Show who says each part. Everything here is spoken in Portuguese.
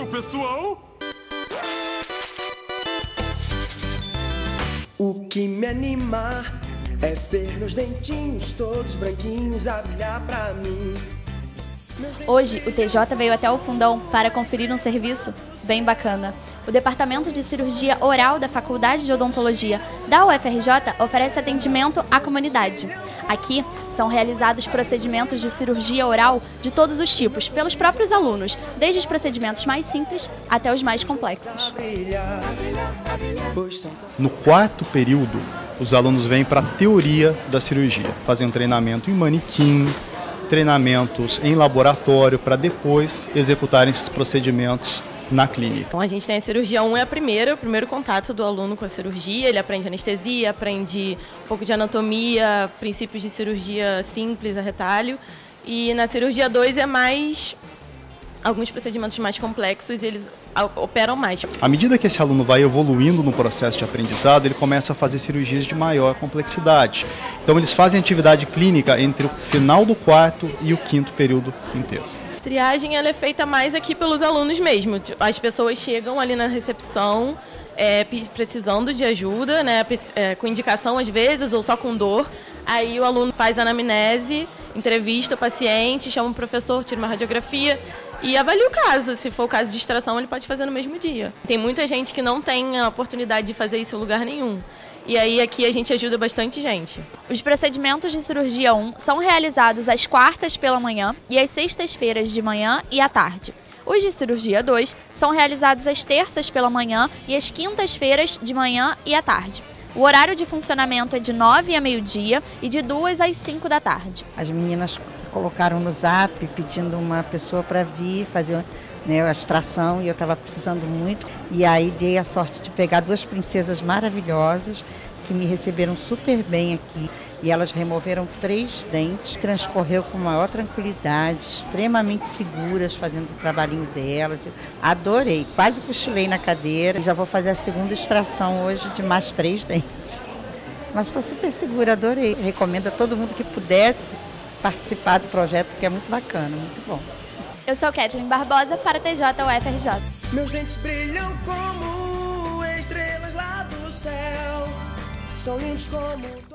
Speaker 1: pessoal!
Speaker 2: O que me anima é ver meus dentinhos todos branquinhos a brilhar pra mim.
Speaker 3: Hoje, o TJ veio até o Fundão para conferir um serviço bem bacana. O Departamento de Cirurgia Oral da Faculdade de Odontologia da UFRJ oferece atendimento à comunidade. Aqui são realizados procedimentos de cirurgia oral de todos os tipos, pelos próprios alunos, desde os procedimentos mais simples até os mais complexos.
Speaker 4: No quarto período, os alunos vêm para a teoria da cirurgia, fazem um treinamento em manequim, treinamentos em laboratório para depois executarem esses procedimentos na clínica.
Speaker 5: Então a gente tem a cirurgia 1, é o primeiro contato do aluno com a cirurgia, ele aprende anestesia, aprende um pouco de anatomia, princípios de cirurgia simples, a retalho. E na cirurgia 2 é mais alguns procedimentos mais complexos e eles operam mais.
Speaker 4: À medida que esse aluno vai evoluindo no processo de aprendizado, ele começa a fazer cirurgias de maior complexidade. Então eles fazem atividade clínica entre o final do quarto e o quinto período inteiro.
Speaker 5: A triagem ela é feita mais aqui pelos alunos mesmo. As pessoas chegam ali na recepção precisando de ajuda, né, com indicação às vezes ou só com dor. Aí o aluno faz a anamnese, entrevista o paciente, chama o professor, tira uma radiografia e avalia o caso. Se for o caso de extração, ele pode fazer no mesmo dia. Tem muita gente que não tem a oportunidade de fazer isso em lugar nenhum. E aí aqui a gente ajuda bastante gente.
Speaker 3: Os procedimentos de cirurgia 1 são realizados às quartas pela manhã e às sextas-feiras de manhã e à tarde. Os de cirurgia 2 são realizados às terças pela manhã e às quintas-feiras de manhã e à tarde. O horário de funcionamento é de 9 a meio-dia e de 2 às 5 da tarde.
Speaker 6: As meninas colocaram no zap pedindo uma pessoa para vir fazer, né, a extração e eu estava precisando muito. E aí dei a sorte de pegar duas princesas maravilhosas que me receberam super bem aqui. E elas removeram 3 dentes, transcorreu com maior tranquilidade, extremamente seguras, fazendo o trabalhinho delas. Adorei, quase cochilei na cadeira. E já vou fazer a segunda extração hoje de mais 3 dentes. Mas estou super segura, adorei. Recomendo a todo mundo que pudesse participar do projeto, porque é muito bacana, muito bom.
Speaker 3: Eu sou Kathleen Barbosa para a TJ UFRJ.
Speaker 2: Meus dentes brilham como estrelas lá do céu, são lindos como...